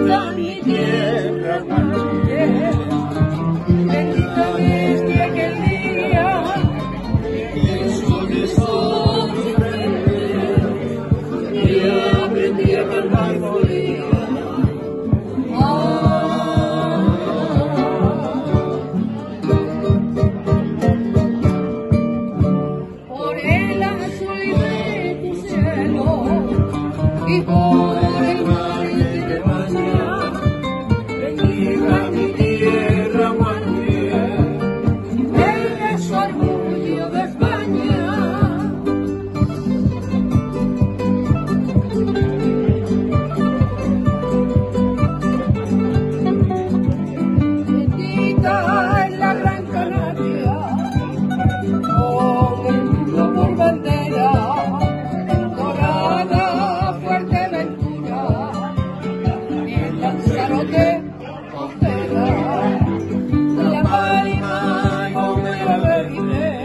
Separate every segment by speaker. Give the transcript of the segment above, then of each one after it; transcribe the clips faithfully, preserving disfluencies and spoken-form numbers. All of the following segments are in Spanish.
Speaker 1: Bendita mi tierra, madre. Bendita desde aquel día que el sol sobre y aprendí a cantar folía. Por el azul de tu cielo y por el mar que te baña, bendiga mi tierra, madre, eres orgullo de España. Bendita es la Gran Canaria, con el mundo por bandera, dorada Fuerteventura, y el Lanzarote costera, la Palma y Gomera Verde,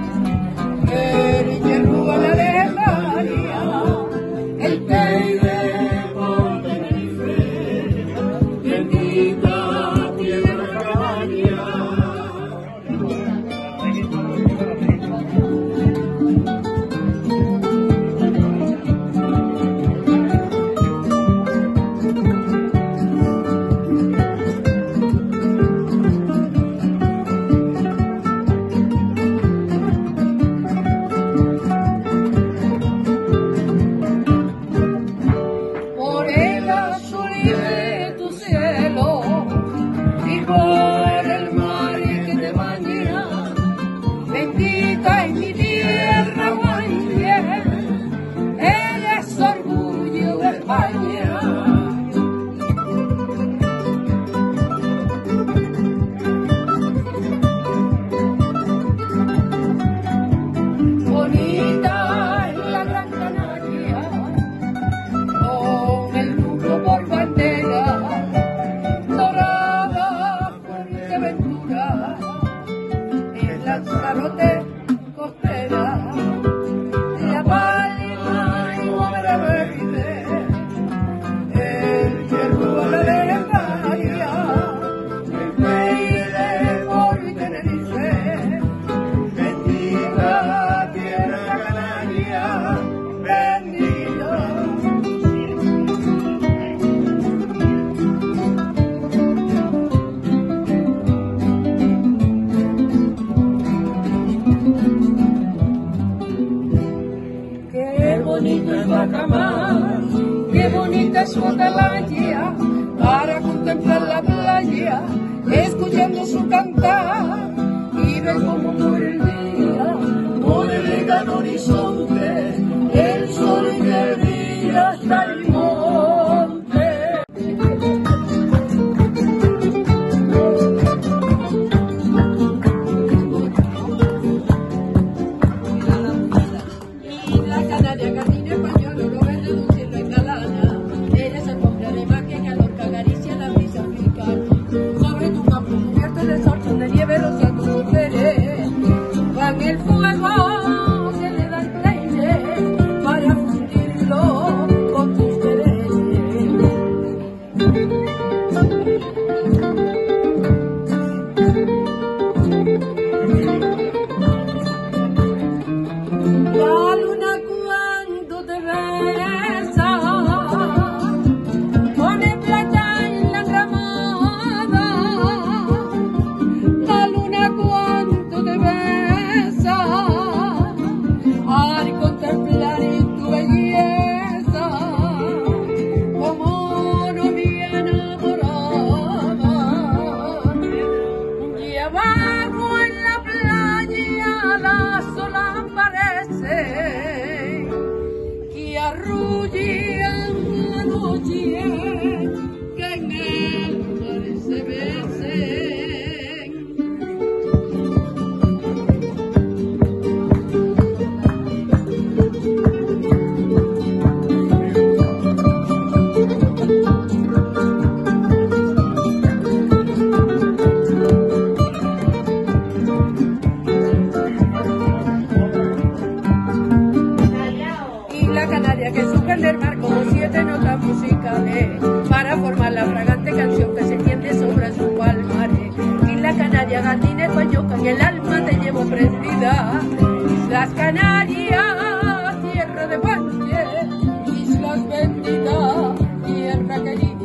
Speaker 1: el Hierro a la Lejaria, el Teide por Tenerife, bendita tierra canaria. Por el azul de tu cielo y por el mar que te baña, bendita es mi tierra, madre, eres orgullo de España. Bonita es la Gran Canaria, con el nudo por bandera, dorada Fuerteventura, el Lanzarote costera, la Palma y Gomera Verde, el Hierro a la Lejaria, el Teide por Tenerife, bendita tierra canaria, bendita. Qué bonito es Bajamar, qué bonita es su atalaya, para contemplar la playa, escuchando su cantar, y ver cómo por el día, por el lejano horizonte, el sol que brilla hasta el monte. La Canaria, Cardina español, oro verde de un cielo engalana, eres el hombre de mar que calor que acaricia la brisa africana. Sobre tu campo cubierto de sol, son de nieve los santos solteres, van el fuego, se le da el aire para fundirlo con tus quereres. musicales para formar la fragante canción que se extiende sobre su palmarés. Isla Canaria, Gardines, Guayoca, en el alma te llevo prendida. Islas Canarias, tierra de panche, islas benditas, tierra querida.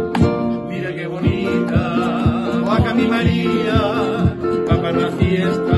Speaker 2: María, va para la fiesta.